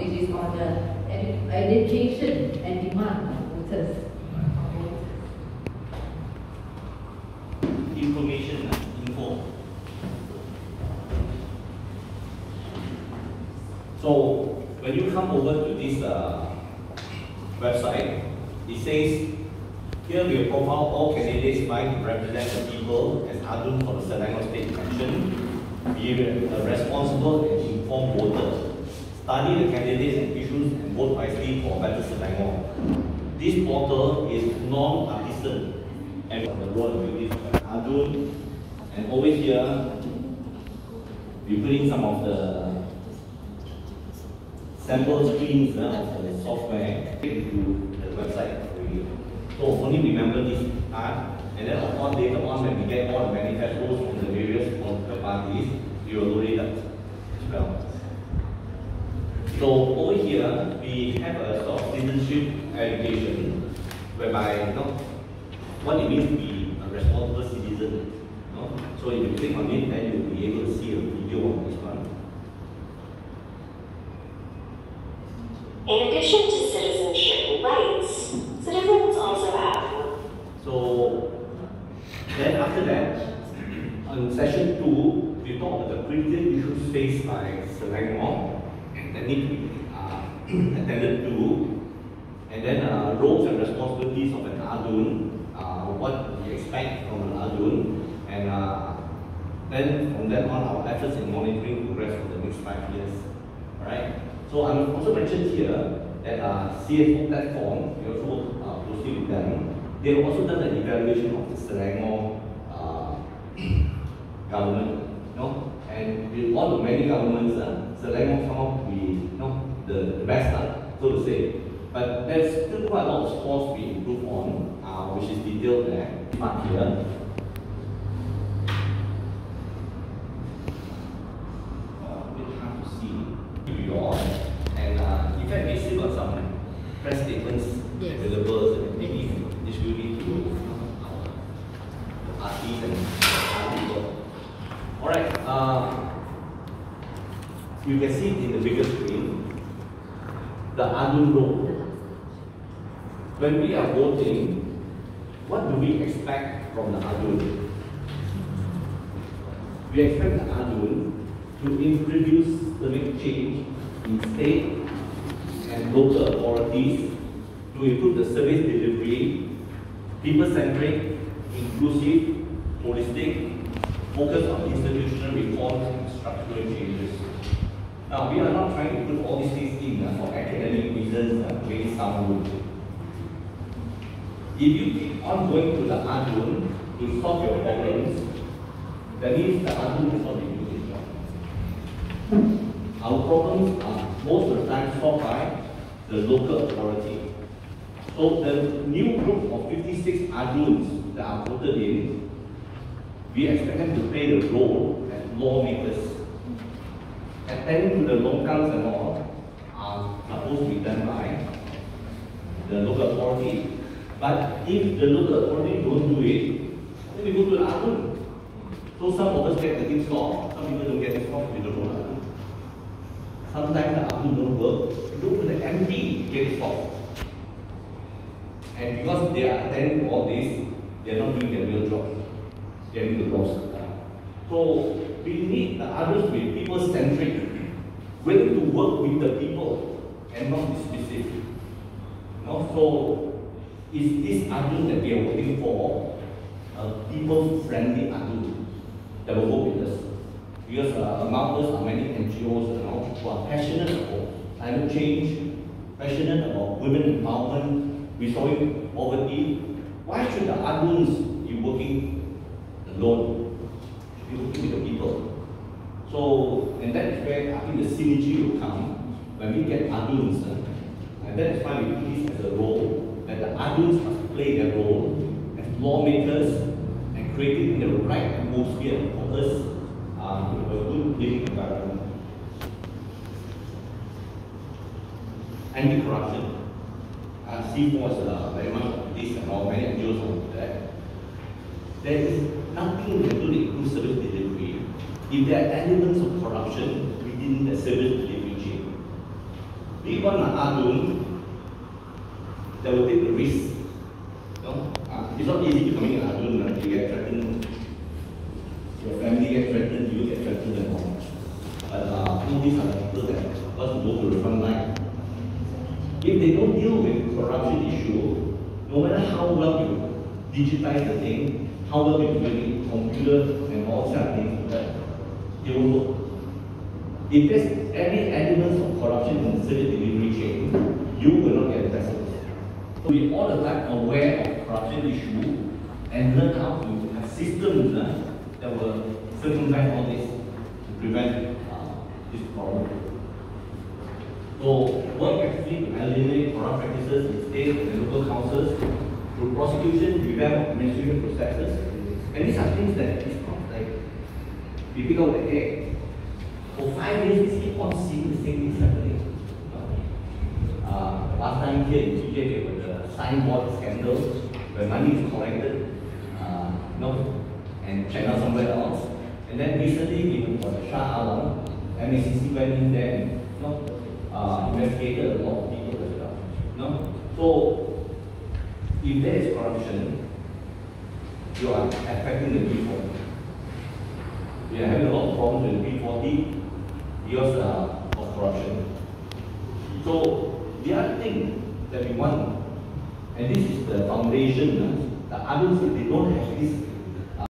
which is on the education and demand of voters. Information, info. So when you come over to this website, it says here we profile all candidates vying to represent the people as Adun for the Selangor State Election. Be a responsible and informed voter. Study the candidates and issues and vote wisely for a better Selangor. This portal is non-partisan and the world with this Adun, and over here we put in some of the sample screens of the software to the website for you. So only remember this part, and then of course later on when we get all the manifestos from the various political parties, you will load it up as well. So over here we have a sort of citizenship education whereby what it means to be a responsible citizen. So if you click on it, then you'll be able to see a video on this one. In addition to citizenship rights, citizens also have. So then after that, on session 2, we talk about the critical issues faced by Selangor that need to be attended to, and then roles and responsibilities of an Adun, what we expect from an Adun, and then from then on our efforts in monitoring progress for the next 5 years. Alright? So I'm also mentioned here that CFO platform, we also work closely with them. They have also done an evaluation of the Selangor government, and with all the many governments, Selangor come out to be the best, so to say. But there's still quite a lot of scores we improve on, which is detailed there. Part here. And in fact, we still got some press statements available, so maybe distribute to our artists and other people. Alright, you can see it in the bigger screen, the Adun role. When we are voting, what do we expect from the Adun? We expect the Adun to introduce civic change in state and local authorities, to improve the service delivery, people-centric, inclusive, holistic, focus on institutional reforms and structural changes. Now, we are not trying to put all these things in for academic reasons and very sound rules. If you keep on going to the Adun to solve your problems, that means the Adun is not doing its job. Our problems are most of the time solved by the local authority. So the new group of 56 Aduns that are voted in, we expect them to play the role as lawmakers. Attending to the longkangs and all are supposed to be done by the local authority. But if the local authority don't do it, then we go to the Adun. So some of us get the things solved, some people don't get it solved, we don't know Adun. Sometimes the Adun don't work, we go to the MP to get it solved. And because they are attending to all this, they are not doing their real job. They are doing the wrong stuff. So we need the Aduns to be people-centric, willing to work with the people and not dismissive. So is this Adun that we are working for a people-friendly Adun that will work with us? Because among us are many NGOs who are passionate about climate change, passionate about women empowerment, resolving poverty. Why should the Aduns be working alone? Should be working with the people. So, and that is where I think the synergy will come when we get Aduns. And that is why we put this as a role, that the Aduns must play their role as lawmakers and creating the right atmosphere for us to have a good living environment. Anti-corruption. CFO is very much of this and all, many NGOs on that. There is nothing we can do to improve service delivery if there are elements of corruption within the service delivery chain. we want an Arjun that will take the risk. No? It's not easy becoming an Arjun. You get threatened, your family gets threatened, you get threatened and all. But all these are the people that want to go to the front line. If they don't deal with corruption issue, no matter how well you digitize the thing, how well you do it, computer and all such things, it will work. If there's any elements of corruption in the service delivery chain, you will not get the best. So we all the time aware of corruption issue and learn how to have systems that will circumvent all this to prevent this problem. So work actively to eliminate corrupt practices in state and local councils through prosecution, revamp of administrative processes, and these are things that is not like we pick out the egg. For 5 years, we keep on seeing the same things happening. Last time here in TJ, there was the signboard scandal where money is collected, and channeled somewhere else. And then recently, even for the Shah Alam, MACC went in there and investigated a lot of people as well. So, if there is corruption, you are affecting the B40. We are having a lot of problems with B40 because of corruption. So, the other thing that we want, and this is the foundation, the others, if they don't have this